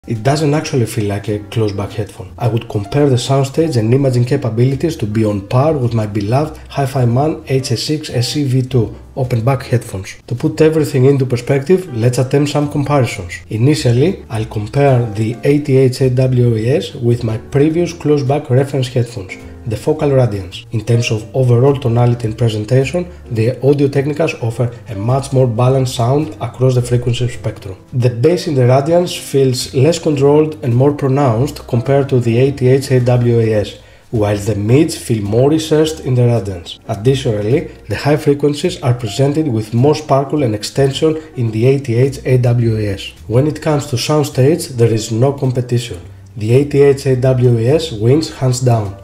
It doesn't actually feel like a close-back headphone. I would compare the soundstage and imaging capabilities to be on par with my beloved HiFiMan HS6 SE V2 open-back headphones. To put everything into perspective, let's attempt some comparisons. Initially, I'll compare the AT-H8WES with my previous close-back reference headphones, the Focal Radiance. In terms of overall tonality and presentation, the Audio-Technicas offer a much more balanced sound across the frequency spectrum. The bass in the Radiance feels less controlled and more pronounced compared to the AT-H8WES, while the mids feel more recessed in the Radiance. Additionally, the high frequencies are presented with more sparkle and extension in the AT-H8WES. When it comes to soundstage, there is no competition. The AT-H8WES wins hands down.